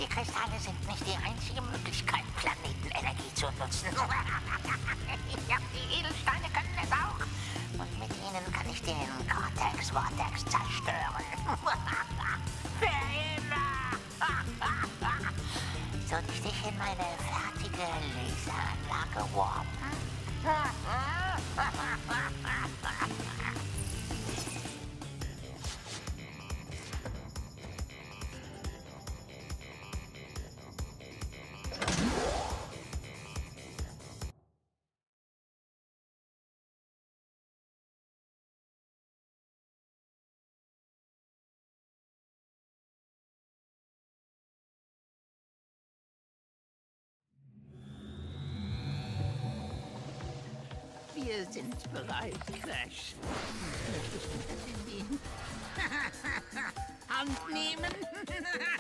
Kristalle sind nicht die einzige Möglichkeit, Planetenenergie zu nutzen. Ja, die Edelsteine können es auch. Und mit ihnen kann ich den Cortex-Vortex zerstören. Für immer! Soll ich dich in meine fertige Laseranlage warpen? Wir sind bereit, Crash. Möchtest du das in die Hand nehmen?